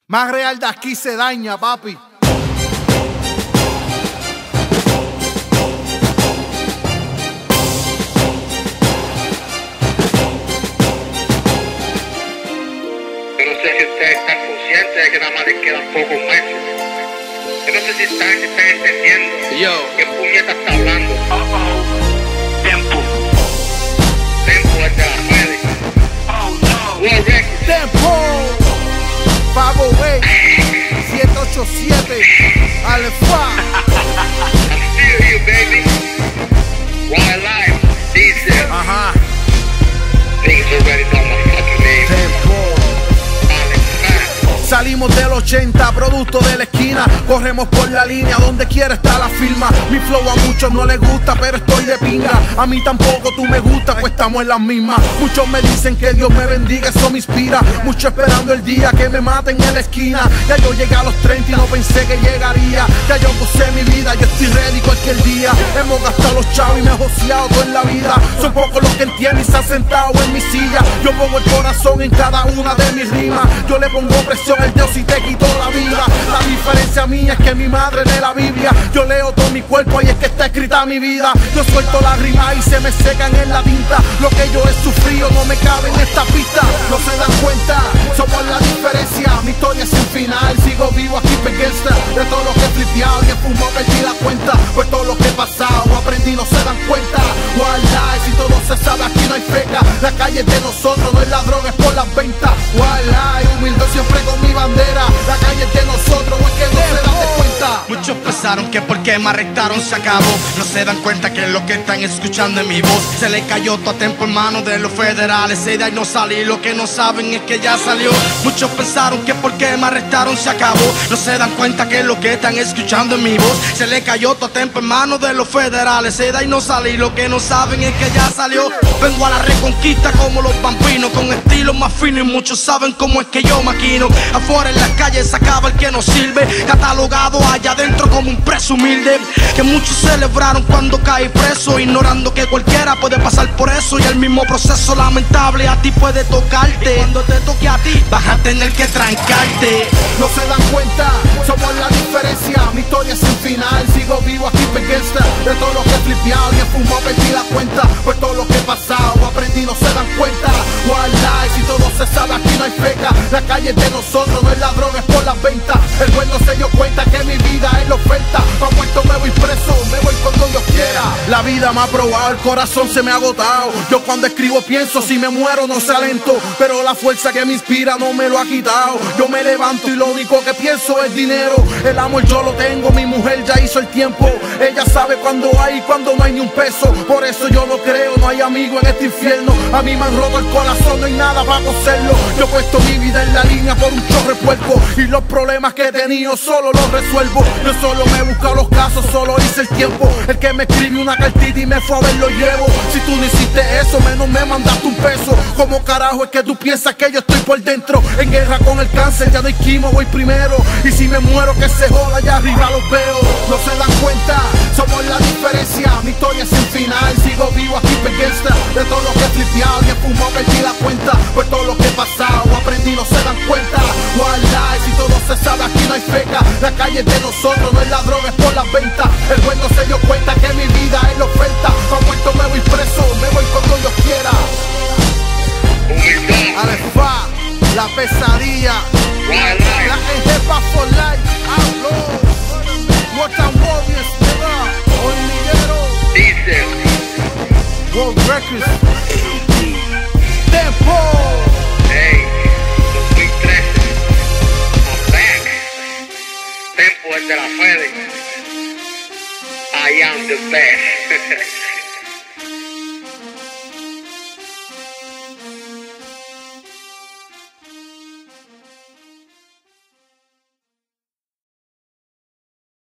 Más real de aquí se daña, papi. Yo no sé si ustedes están conscientes de que nada más les quedan pocos meses. Yo no sé si están entendiendo. ¿Qué puñeta está hablando? Tempo. Tempo es de la Fede. World Records. Tempo. 508 787 Alfa. I'm still here, baby. Wildlife. Diesel. Ajá. Niggas already know my fucking name. Tempo. Alex. Salimos del 80, producto de la esquina. Corremos por la línea, donde quiera está la firma. Mi flow a muchos no les gusta, pero estoy de pinga. A mí tampoco tú me gusta, pues estamos en las mismas. Muchos me dicen que Dios me bendiga, eso me inspira. Mucho esperando el día que me maten en la esquina. Ya yo llegué a los 30 y no pensé que llegaría. Ya yo gocé mi vida, yo estoy ready cualquier día. Hemos gastado los chavos y me he joseado todo en la vida. Son pocos los que entienden y se han sentado en mi silla. Yo pongo el corazón en cada una de mis rimas. Yo le pongo presión al Dios y te quito la vida. La diferencia mía es que mi madre lee la Biblia. Yo leo todo mi cuerpo y es que está escrita mi vida. Yo suelto las rimas y se me secan en la tinta. Lo que yo he sufrido no me cabe en esta pista. No se dan cuenta, somos la diferencia. Mi historia es sin final, sigo vivo aquí gangsta. De todo lo que he flipeado y he fumado perdí la cuenta. Pues todo lo que he pasado aprendí, no se dan cuenta. Wildlife, si todo se sabe aquí no hay feca. La calle es de nosotros, no es la droga, es por las ventas. Wildlife, humilde siempre con mi bandera. La calle es de nosotros, o es que no se dan de cuenta. Muchos pensaron que porque me arrestaron se acabó. No se dan cuenta que lo que están escuchando es mi voz. Se le cayó todo a tiempo en manos de los federales. Se de ahí no salí, lo que no saben es que ya salió. Muchos pensaron que porque me arrestaron se acabó. No se dan cuenta que lo que están escuchando es mi voz. Se le cayó todo a tiempo en manos de los federales. Se de ahí no salí, lo que no saben es que ya salió. Vengo a la reconquista como los vampinos, con estilo más fino y muchos saben cómo es que yo maquino. Afuera en las calles se acaba el que no sirve, catalogado allá adentro como un preso humilde. Que muchos celebraron cuando caí preso, ignorando que cualquiera puede pasar por eso. Y el mismo proceso lamentable a ti puede tocarte. Y cuando te toque a ti vas a tener que trancarte. No se dan cuenta, somos la diferencia. Mi historia es sin final, sigo vivo aquí gangsta. De todo lo que he flipeado y he fumado perdí la cuenta. Pues todo lo que he pasado aprendí, no se dan cuenta. Wildlife, si todo se sabe aquí no hay feca. La calle es de nosotros, no es la droga, es por las ventas. El buen no se dio cuenta que mi vida es la oferta. Pa' muerto me voy preso, me voy cuando Dios quiera. La vida me ha probado, el corazón se me ha agotado. Yo cuando escribo pienso, si me muero no se alento. Pero la fuerza que me inspira no me lo ha quitado. Yo me levanto y lo único que pienso es dinero. El amor yo lo tengo, mi mujer ya hizo el tiempo. Ella sabe cuando hay y cuando no hay ni un peso. Por eso yo no creo, no hay amigo en este infierno. A mí me han roto el corazón, no hay nada para coserlo. Yo he puesto mi vida en la línea por un chorre puerco. Y los problemas que he tenido solo los resuelvo. Yo solo me he buscado los casos, solo hice el tiempo. El que me escribe una cartita y me fue a ver lo llevo. Si tú no hiciste eso, menos me mandaste un peso. ¿Cómo carajo es que tú piensas que yo estoy por dentro? En guerra con el cáncer, ya no hay quimo, voy primero. Y si me muero que se joda, allá arriba los veo. No se dan cuenta, somos la diferencia. Mi historia es sin final, sigo vivo aquí gangsta. De todo lo que he flipeado y he fumado perdí la cuenta. Pues todo lo que he pasado aprendí, no se dan cuenta. Wildlife, si todo se sabe aquí no hay feca. La calle es de nosotros, no es la droga, es por las ventas. El buen no se dio cuenta que mi vida es la oferta. Pa' muerto me voy preso, me voy cuando Dios quiera. Humildad. Alfa, la pesadilla. Wildlife. La jefa for life, outlaw. Mortal Warriors, nigga. Hormiguero, Diesel. World Records. Tempo. Hey, 2013. I'm back. Tempo es de la Fede. I am the best.